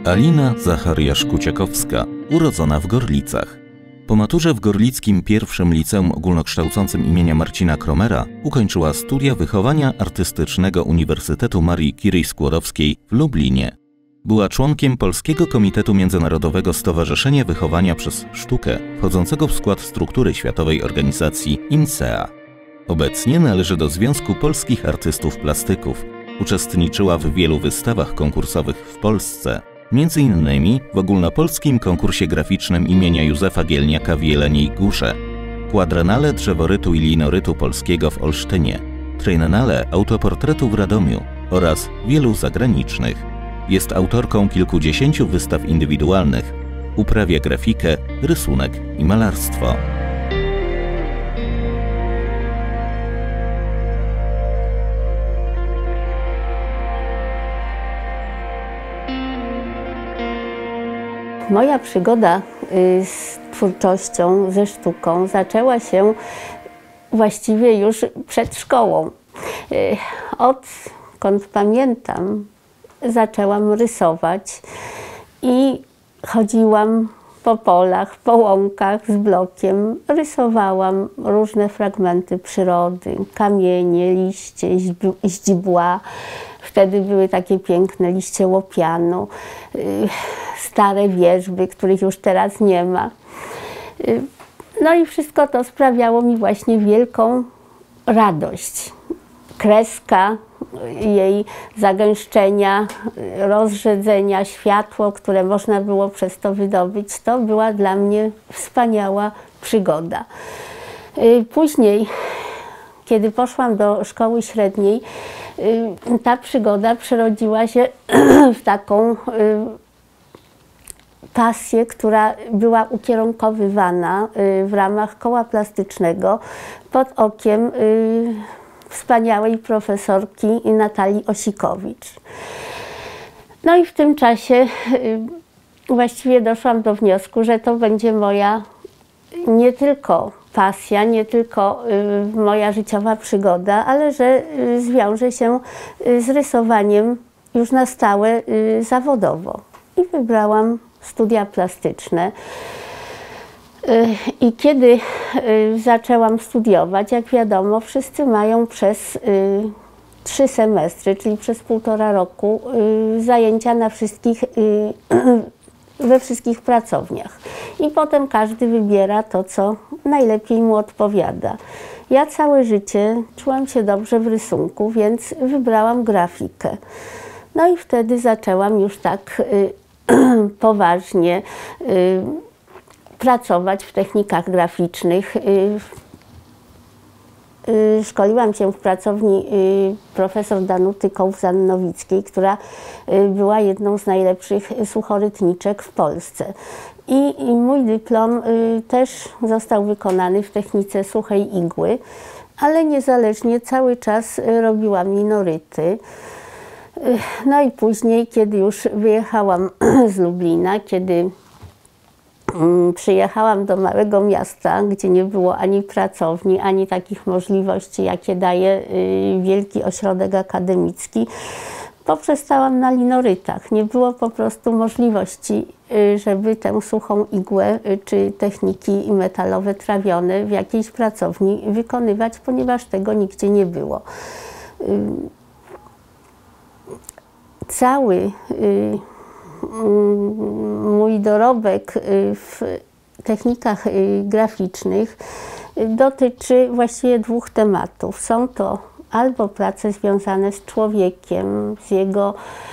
Alina Zachariasz-Kuciakowska, urodzona w Gorlicach. Po maturze w Gorlickim I Liceum Ogólnokształcącym imienia Marcina Kromera ukończyła studia wychowania artystycznego Uniwersytetu Marii Curie-Skłodowskiej w Lublinie. Była członkiem Polskiego Komitetu Międzynarodowego Stowarzyszenia Wychowania przez Sztukę, wchodzącego w skład struktury światowej organizacji INSEA. Obecnie należy do Związku Polskich Artystów Plastyków. Uczestniczyła w wielu wystawach konkursowych w Polsce, m.in. w ogólnopolskim konkursie graficznym imienia Józefa Gielniaka w Jeleniej Górze, Quadriennale Drzeworytu i Linorytu Polskiego w Olsztynie, Triennale Autoportretu w Radomiu oraz wielu zagranicznych. Jest autorką kilkudziesięciu wystaw indywidualnych, uprawia grafikę, rysunek i malarstwo. Moja przygoda z twórczością, ze sztuką zaczęła się właściwie już przed szkołą. Odkąd pamiętam, zaczęłam rysować i chodziłam po polach, po łąkach z blokiem. Rysowałam różne fragmenty przyrody, kamienie, liście, źdźbła. Wtedy były takie piękne liście łopianu, stare wierzby, których już teraz nie ma. No i wszystko to sprawiało mi właśnie wielką radość. Kreska, jej zagęszczenia, rozrzedzenia, światło, które można było przez to wydobyć, to była dla mnie wspaniała przygoda. Później, kiedy poszłam do szkoły średniej, ta przygoda przerodziła się w taką pasję, która była ukierunkowywana w ramach koła plastycznego pod okiem wspaniałej profesorki Natalii Osikowicz. No i w tym czasie właściwie doszłam do wniosku, że to będzie moja nie tylko pasja, nie tylko moja życiowa przygoda, ale że zwiąże się z rysowaniem już na stałe zawodowo. I wybrałam studia plastyczne. I kiedy zaczęłam studiować, jak wiadomo, wszyscy mają przez 3 semestry, czyli przez 1,5 roku zajęcia na we wszystkich pracowniach. I potem każdy wybiera to, co najlepiej mu odpowiada. Ja całe życie czułam się dobrze w rysunku, więc wybrałam grafikę. No i wtedy zaczęłam już tak poważnie pracować w technikach graficznych. Szkoliłam się w pracowni profesor Danuty Kołzan-Nowickiej, która była jedną z najlepszych suchorytniczek w Polsce. I mój dyplom też został wykonany w technice suchej igły, ale niezależnie cały czas robiłam linoryty. No i później, kiedy już wyjechałam z Lublina, kiedy przyjechałam do małego miasta, gdzie nie było ani pracowni, ani takich możliwości, jakie daje wielki ośrodek akademicki, poprzestałam na linorytach. Nie było po prostu możliwości, żeby tę suchą igłę czy techniki metalowe trawione w jakiejś pracowni wykonywać, ponieważ tego nigdzie nie było. Cały mój dorobek w technikach graficznych dotyczy właściwie 2 tematów. Są to albo prace związane z człowiekiem, z jego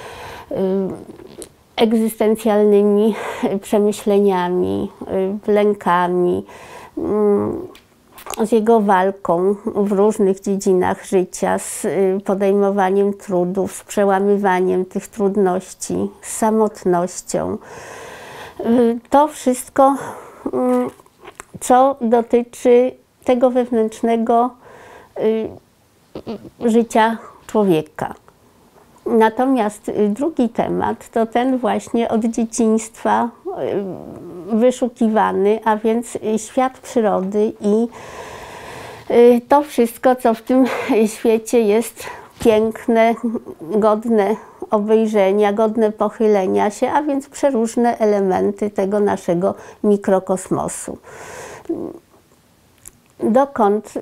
egzystencjalnymi przemyśleniami, lękami, z jego walką w różnych dziedzinach życia, z podejmowaniem trudów, z przełamywaniem tych trudności, z samotnością. To wszystko, co dotyczy tego wewnętrznego życia człowieka. Natomiast drugi temat to ten właśnie od dzieciństwa wyszukiwany, a więc świat przyrody i to wszystko, co w tym świecie jest piękne, godne obejrzenia, godne pochylenia się, a więc przeróżne elementy tego naszego mikrokosmosu. Dokąd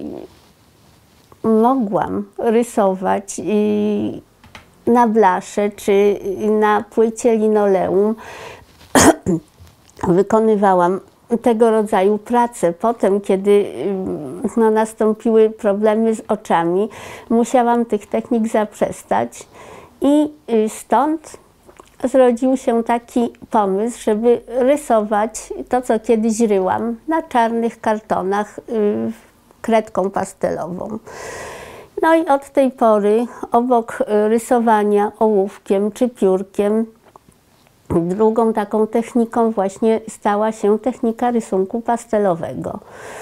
mogłam rysować na blasze czy na płycie linoleum, wykonywałam tego rodzaju prace. Potem, kiedy nastąpiły problemy z oczami, musiałam tych technik zaprzestać i stąd zrodził się taki pomysł, żeby rysować to, co kiedyś ryłam, na czarnych kartonach kredką pastelową. No i od tej pory obok rysowania ołówkiem czy piórkiem, drugą taką techniką właśnie stała się technika rysunku pastelowego.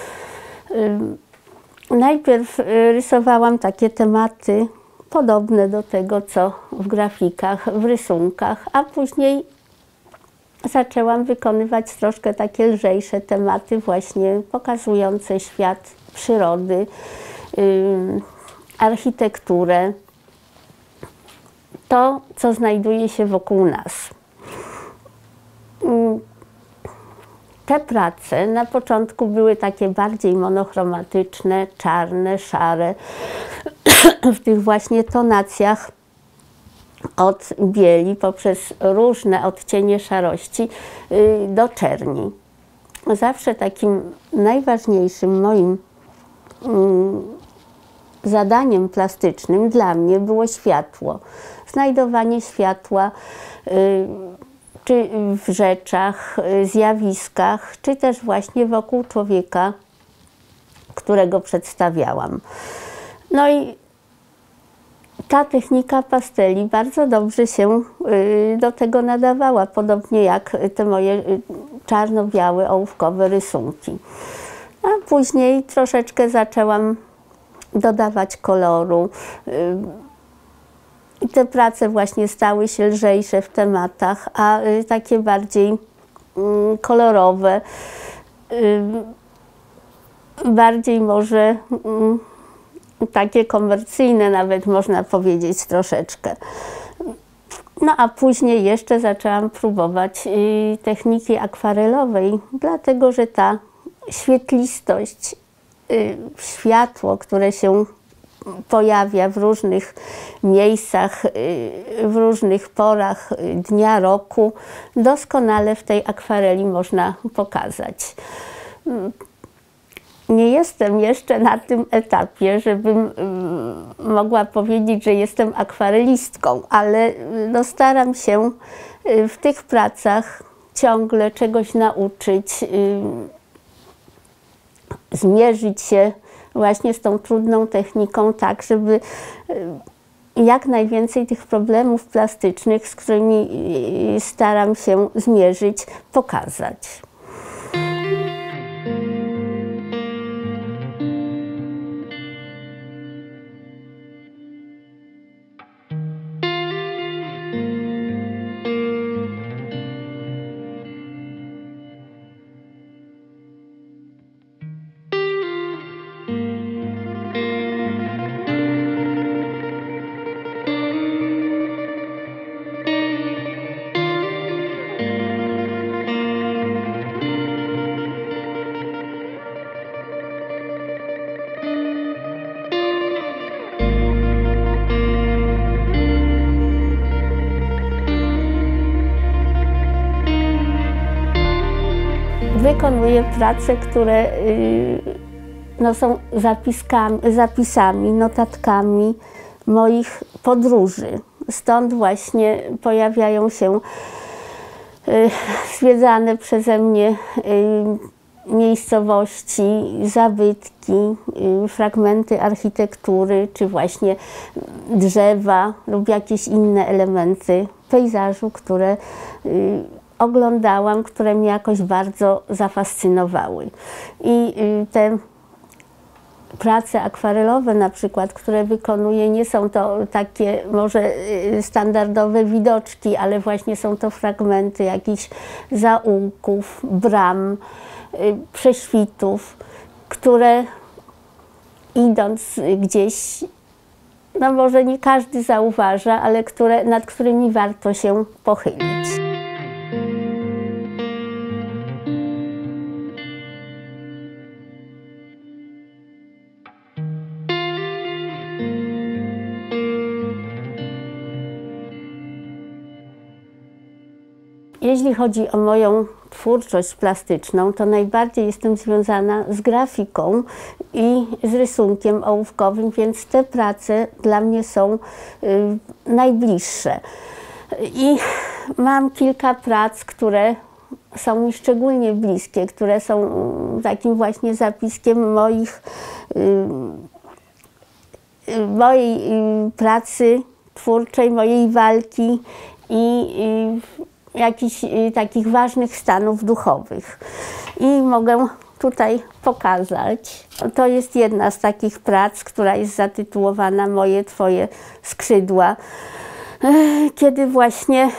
Najpierw rysowałam takie tematy podobne do tego, co w grafikach, w rysunkach, a później zaczęłam wykonywać troszkę takie lżejsze tematy właśnie pokazujące świat przyrody, architekturę, to, co znajduje się wokół nas. Te prace na początku były takie bardziej monochromatyczne, czarne, szare, w tych właśnie tonacjach od bieli poprzez różne odcienie szarości do czerni. Zawsze takim najważniejszym moim zadaniem plastycznym dla mnie było światło. Znajdowanie światła czy w rzeczach, zjawiskach, czy też właśnie wokół człowieka, którego przedstawiałam. No i ta technika pasteli bardzo dobrze się do tego nadawała, podobnie jak te moje czarno-białe, ołówkowe rysunki. A później troszeczkę zaczęłam dodawać koloru. I te prace właśnie stały się lżejsze w tematach, a takie bardziej kolorowe, bardziej może takie komercyjne nawet można powiedzieć troszeczkę. No a później jeszcze zaczęłam próbować techniki akwarelowej, dlatego że ta świetlistość, światło, które się pojawia w różnych miejscach, w różnych porach dnia, roku, doskonale w tej akwareli można pokazać. Nie jestem jeszcze na tym etapie, żebym mogła powiedzieć, że jestem akwarelistką, ale no staram się w tych pracach ciągle czegoś nauczyć, zmierzyć się właśnie z tą trudną techniką tak, żeby jak najwięcej tych problemów plastycznych, z którymi staram się zmierzyć, pokazać. Wykonuję prace, które no, są zapisami, notatkami moich podróży. Stąd właśnie pojawiają się zwiedzane przeze mnie miejscowości, zabytki, fragmenty architektury, czy właśnie drzewa lub jakieś inne elementy pejzażu, które oglądałam, które mnie jakoś bardzo zafascynowały. I te prace akwarelowe na przykład, które wykonuję, nie są to takie może standardowe widoczki, ale właśnie są to fragmenty jakichś zaułków, bram, prześwitów, które idąc gdzieś no może nie każdy zauważa, ale nad którymi warto się pochylić. Jeśli chodzi o moją twórczość plastyczną, to najbardziej jestem związana z grafiką i z rysunkiem ołówkowym, więc te prace dla mnie są najbliższe. I mam kilka prac, które są mi szczególnie bliskie, które są takim właśnie zapiskiem mojej pracy twórczej, mojej walki i jakichś takich ważnych stanów duchowych. I mogę tutaj pokazać. To jest jedna z takich prac, która jest zatytułowana Moje, Twoje skrzydła. Kiedy właśnie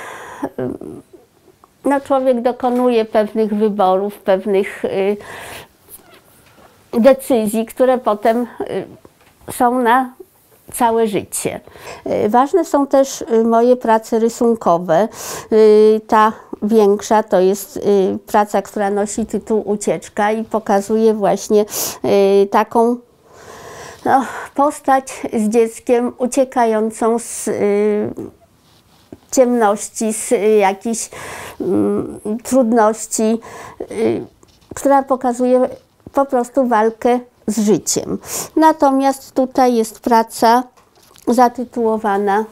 no, człowiek dokonuje pewnych wyborów, pewnych decyzji, które potem są na całe życie. Ważne są też moje prace rysunkowe. Ta większa to jest praca, która nosi tytuł Ucieczka i pokazuje właśnie taką postać z dzieckiem uciekającą z ciemności, z jakichś trudności, która pokazuje po prostu walkę z życiem. Natomiast tutaj jest praca zatytułowana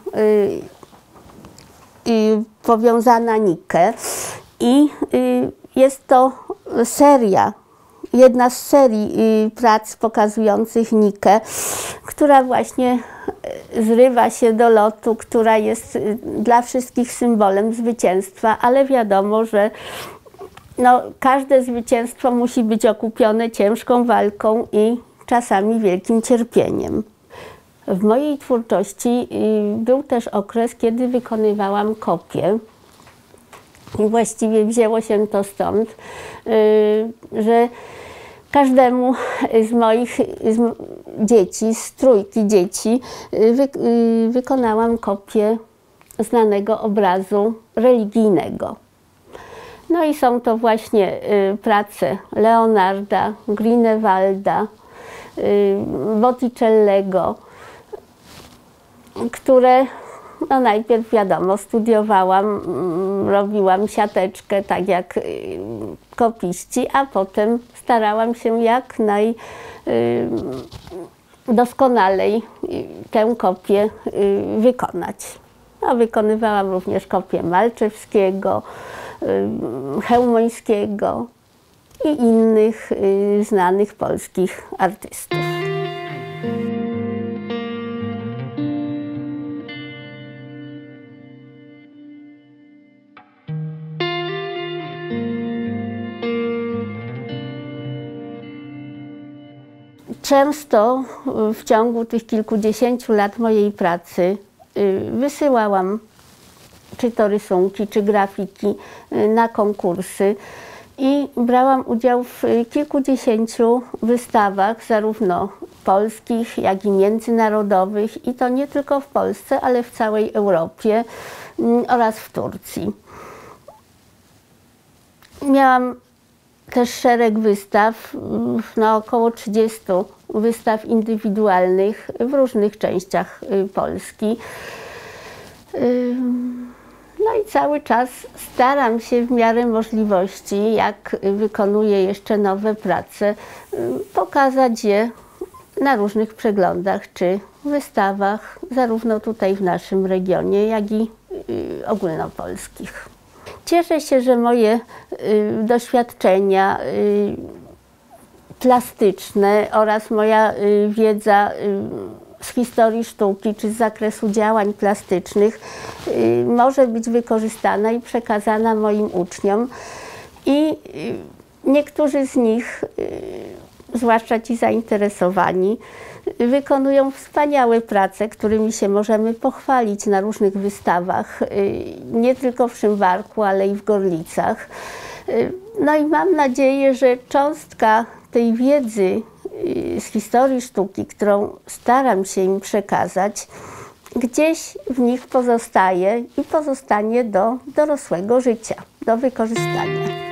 Powiązana Nike i jest to seria, jedna z serii prac pokazujących Nikę, która właśnie zrywa się do lotu, która jest dla wszystkich symbolem zwycięstwa, ale wiadomo, że no, każde zwycięstwo musi być okupione ciężką walką i czasami wielkim cierpieniem. W mojej twórczości był też okres, kiedy wykonywałam kopie. I właściwie wzięło się to stąd, że każdemu z moich dzieci, z trójki dzieci, wykonałam kopię znanego obrazu religijnego. No i są to właśnie prace Leonarda, Grünewalda, Botticellego, które no najpierw wiadomo studiowałam, robiłam siateczkę tak jak kopiści, a potem starałam się jak najdoskonalej tę kopię wykonać. No, wykonywałam również kopię Malczewskiego, Chełmońskiego i innych znanych polskich artystów. Często w ciągu tych kilkudziesięciu lat mojej pracy wysyłałam czy to rysunki, czy grafiki na konkursy i brałam udział w kilkudziesięciu wystawach, zarówno polskich, jak i międzynarodowych, i to nie tylko w Polsce, ale w całej Europie oraz w Turcji. Miałam też szereg wystaw, no około 30 wystaw indywidualnych w różnych częściach Polski. No i cały czas staram się w miarę możliwości, jak wykonuję jeszcze nowe prace, pokazać je na różnych przeglądach czy wystawach, zarówno tutaj w naszym regionie, jak i ogólnopolskich. Cieszę się, że moje doświadczenia plastyczne oraz moja wiedza z historii sztuki czy z zakresu działań plastycznych może być wykorzystana i przekazana moim uczniom. I niektórzy z nich, zwłaszcza ci zainteresowani, wykonują wspaniałe prace, którymi się możemy pochwalić na różnych wystawach, nie tylko w Szymbarku, ale i w Gorlicach. No i mam nadzieję, że cząstka tej wiedzy z historii sztuki, którą staram się im przekazać, gdzieś w nich pozostaje i pozostanie do dorosłego życia, do wykorzystania.